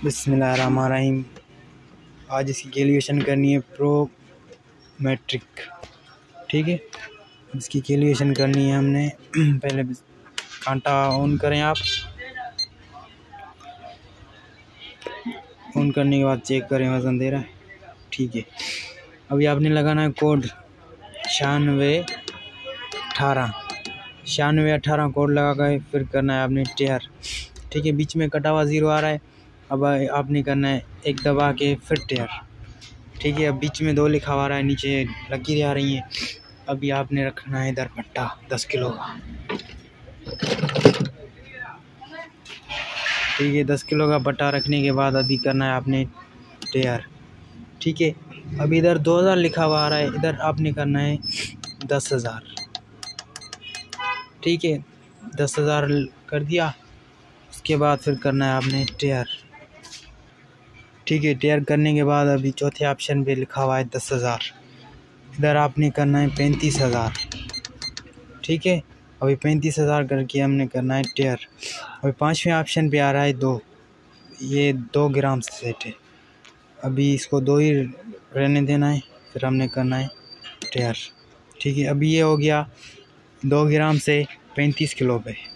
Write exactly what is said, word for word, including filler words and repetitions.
बिस्मिल्लाहिर्रहमानिर्रहीम। आज इसकी कैलकुलेशन करनी है प्रो मैट्रिक। ठीक है, इसकी कैलकुलेशन करनी है हमने। पहले कांटा ऑन करें आप। ऑन करने के बाद चेक करें वज़न दे रहा है। ठीक है, अभी आपने लगाना है कोड छियानवे अठारह छियानवे अठारह कोड लगा कर फिर करना है आपने टेयर। ठीक है, बीच में कटा हुआ ज़ीरो आ रहा है, अब आपने करना है एक दबा के फिर टेयर। ठीक है, अब बीच में दो लिखा हुआ रहा है, नीचे लकीरें आ रही हैं। अभी आपने रखना है इधर पट्टा दस किलो का। ठीक है, दस किलो का पट्टा रखने के बाद अभी करना है आपने टेयर। ठीक है, अभी इधर दो हज़ार लिखा हुआ आ रहा है, इधर आपने करना है दस हज़ार। ठीक है, दस हज़ार कर दिया। उसके बाद फिर करना है आपने टेयर। ठीक है, टेयर करने के बाद अभी चौथे ऑप्शन पे लिखा हुआ है दस हज़ार, इधर आपने करना है पैंतीस हज़ार। ठीक है, अभी पैंतीस हज़ार करके हमने करना है टेयर। अभी पाँचवें ऑप्शन पे आ रहा है दो, ये दो ग्राम से सेट है, अभी इसको दो ही रहने देना है, फिर हमने करना है टेयर। ठीक है, अभी ये हो गया दो ग्राम से पैंतीस किलो पे।